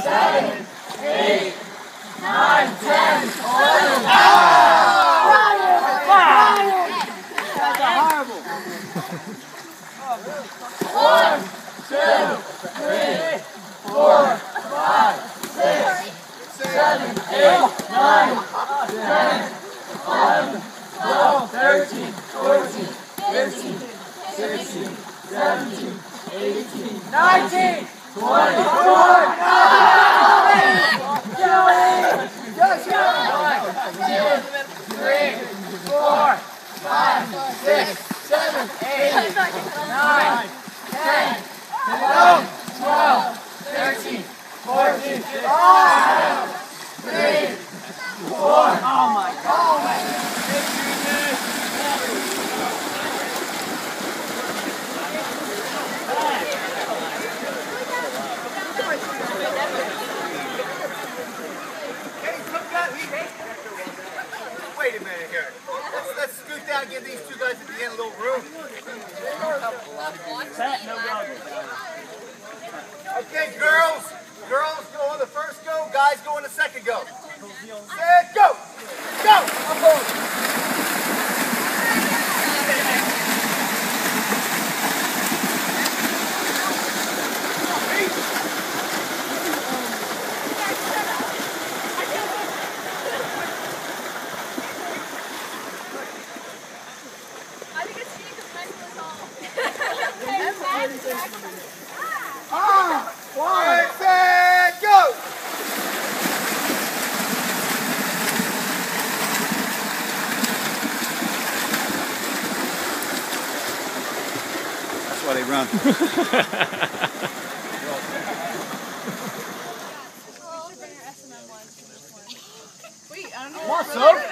7, 8, 9, 10, 11. That's horrible. 1, 2, 3, 4, 5, 6, 7, 8, 9, 10, 11, 12, 13, 14, 15, 16, 17, 18, 19, 20, 3, 4, 5, 6, 7, 8, 9, 10, 11, 12, 13, 14, 15, 3, 4. Oh my God. Wait a minute here. Let's scoot down and give these two guys at the end a little room. Okay, girls. Girls go on the first go, guys go on the second go. Set, go! Go! Up home. Set, go! That's why they run. Wait, I don't know. What's up?